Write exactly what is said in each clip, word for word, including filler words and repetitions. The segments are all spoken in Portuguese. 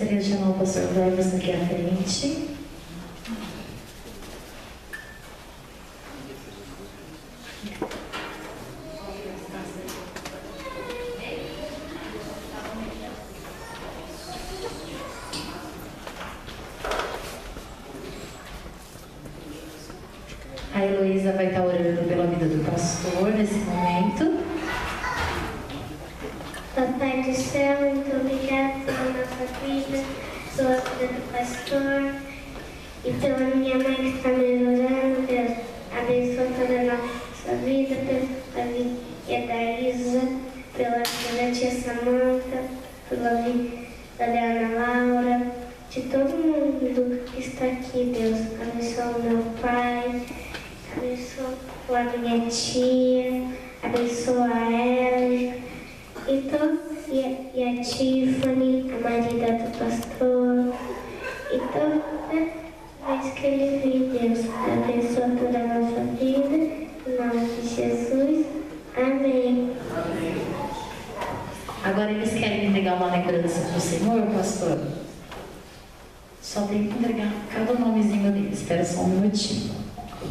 gostaria de chamar o pastor Cleves aqui à frente. A Heloísa vai estar orando pela vida do pastor nesse momento. Papai do céu, muito obrigado pela nossa vida, pela vida do pastor e pela minha mãe que está melhorando. Deus abençoa toda a nossa vida, pela vida da Isa, pela vida da tia Samanta, pela vida da Ana Laura, de todo mundo que está aqui, Deus. Abençoa o meu pai, abençoa a minha tia, abençoa ela. E, to, e, a, e a Tiffany, a marida do pastor, e toda vez que ele vir, Deus abençoa toda a nossa vida, em nome de Jesus. Amém. Agora eles querem entregar uma lembrança para o Senhor, pastor? Só tem que entregar cada nomezinho deles. Espera só um minutinho.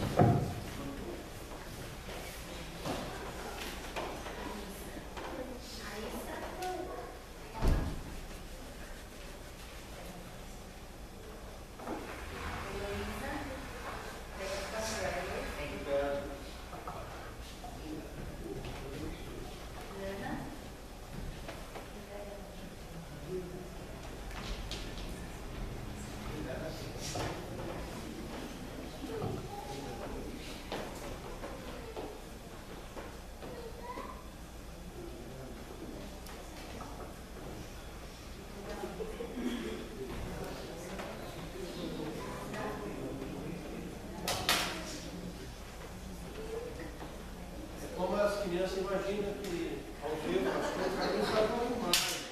Criança imagina que ao ver o pastor, o pastor não sabe arrumar.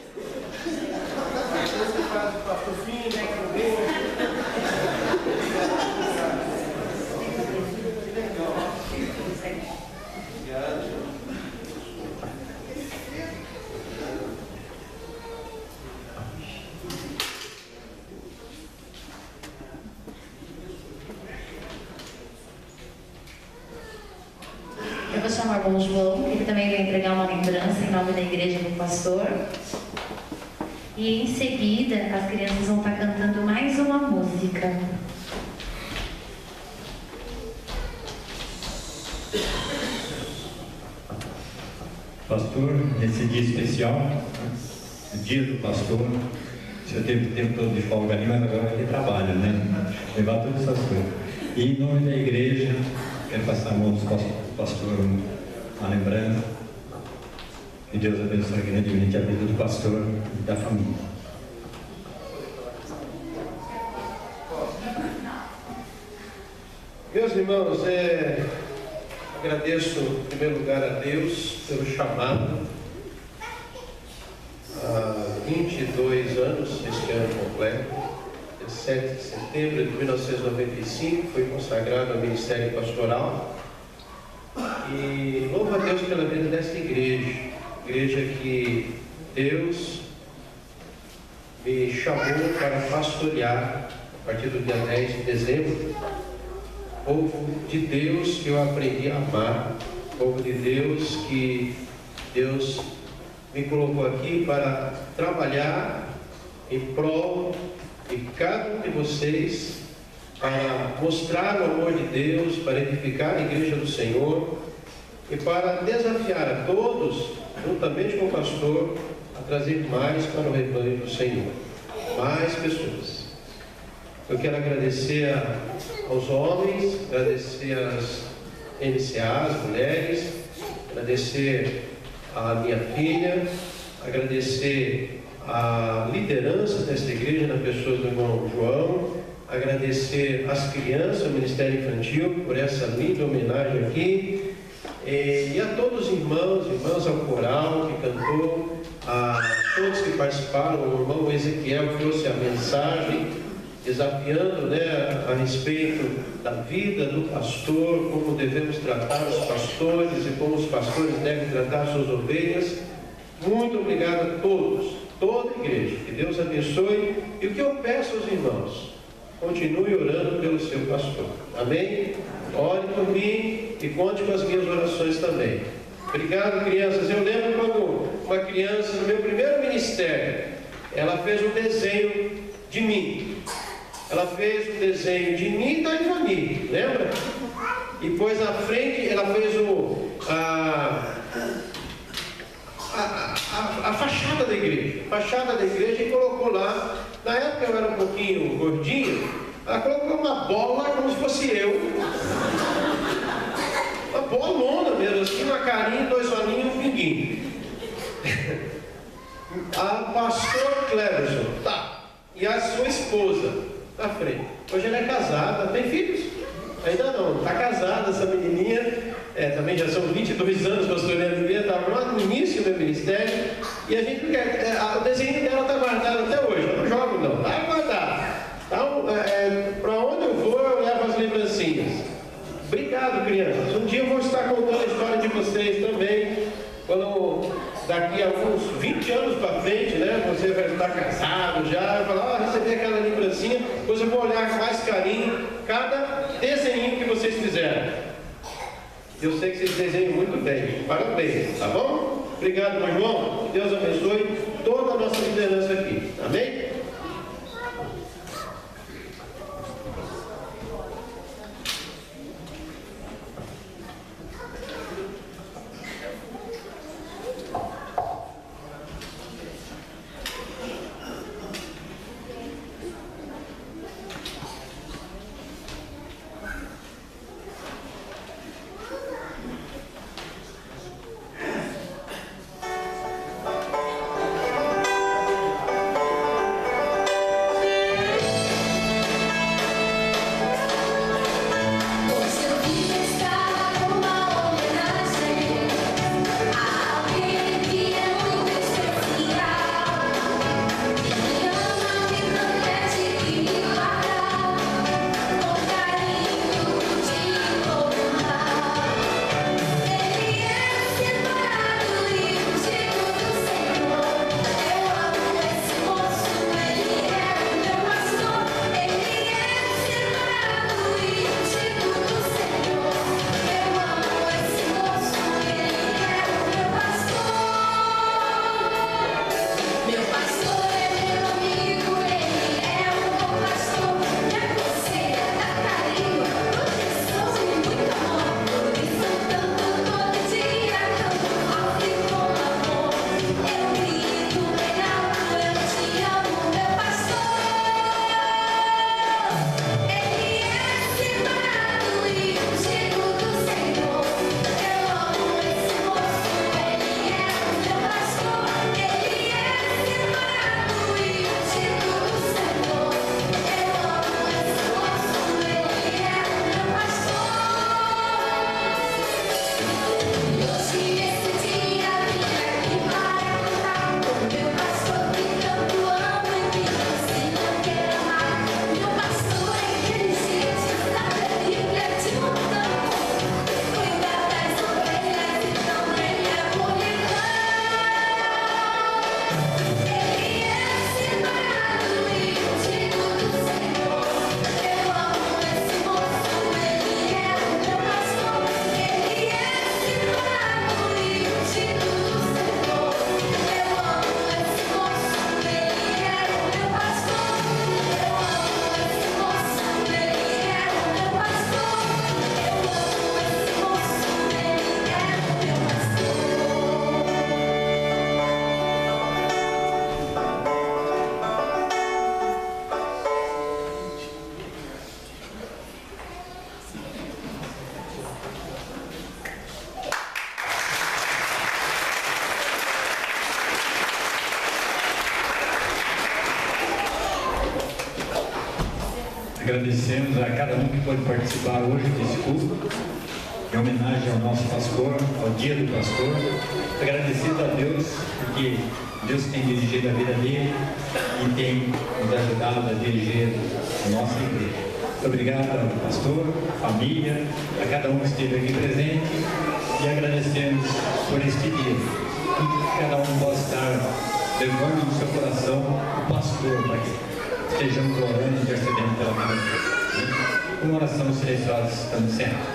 Aí você faz o pastor fino, né? Que legal. Obrigado. Eu vou chamar o irmão João, ele também vai entregar uma lembrança em nome da igreja do pastor. E em seguida, as crianças vão estar cantando mais uma música. Pastor, nesse dia especial, o dia do pastor, o senhor teve o tempo todo de folga ali, mas agora ele trabalha, né? Levar todas essas coisas. E em nome da igreja, quero passar a mão do pastor a lembrança. Que Deus abençoe grandemente a vida do pastor e da família. Meus irmãos, é, agradeço em primeiro lugar a Deus pelo chamado. Há vinte e dois anos, este ano completo, dezessete de setembro de mil novecentos e noventa e cinco, fui consagrado ao Ministério Pastoral. E louvo a Deus pela vida desta igreja, igreja que Deus me chamou para pastorear a partir do dia dez de dezembro. Povo de Deus que eu aprendi a amar, povo de Deus que Deus me colocou aqui para trabalhar em prol de cada um de vocês, para mostrar o amor de Deus, para edificar a igreja do Senhor e para desafiar a todos, juntamente com o pastor, a trazer mais para o rebanho do Senhor, mais pessoas. Eu quero agradecer a, aos homens, agradecer às M C A, as mulheres, agradecer a minha filha, agradecer a liderança desta igreja na pessoa do irmão João, agradecer às crianças, ao Ministério Infantil, por essa linda homenagem aqui, e, e a todos os irmãos, irmãs ao coral que cantou, a todos que participaram, o irmão Ezequiel que trouxe a mensagem, desafiando, né, a respeito da vida do pastor, como devemos tratar os pastores e como os pastores devem tratar suas ovelhas. Muito obrigado a todos toda a igreja. Que Deus abençoe. E o que eu peço aos irmãos? Continue orando pelo seu pastor. Amém? Ore por mim e conte com as minhas orações também. Obrigado, crianças. Eu lembro quando uma criança, no meu primeiro ministério, ela fez um desenho de mim. Ela fez um desenho de mim e da Ivani, lembra? E pôs na frente, ela fez o, a, a, a, a fachada da igreja. A fachada da igreja e colocou lá. Na época eu era um pouquinho gordinho. Ela colocou uma bola como se fosse eu. Uma bolona mesmo, assim, uma carinha, dois olhinhos e um pinguinho. A pastor Cleverson, tá. E a sua esposa, na frente. Hoje ela é casada, tem filhos? Ainda não, está casada essa menininha. É, também já são vinte e dois anos pastoreando a igreja, estava lá no início do ministério. E a gente quer, é, o desenho dela está guardado até hoje, eu não jogo não, está guardado. Então, é, para onde eu vou, eu levo as lembrancinhas. Obrigado, crianças. Um dia eu vou estar contando a história de vocês também. Quando daqui a uns vinte anos para frente, né, você vai estar casado já, vai falar, ah, recebi aquela lembrancinha, depois eu vou olhar com mais carinho cada desenho que vocês fizeram. Eu sei que vocês desenham muito bem. Parabéns, tá bom? Obrigado, meu irmão. Deus abençoe toda a nossa liderança aqui. Amém? Agradecemos a cada um que pôde participar hoje desse culto, em homenagem ao nosso pastor, ao dia do pastor. Agradecido a Deus, porque Deus tem dirigido a vida dele e tem nos ajudado a dirigir a nossa igreja. Muito obrigado ao pastor, família, a cada um que esteve aqui presente e agradecemos por este dia. Que cada um possa estar levando no seu coração o pastor, para que estejamos orando e intercedendo pela vida dele. Uma oração silenciosa, estamos encerrados.